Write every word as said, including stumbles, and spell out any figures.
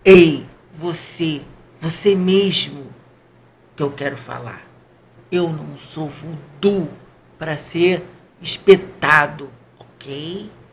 Ei, você, você mesmo que eu quero falar. Eu não sou voodoo para ser espetado, ok?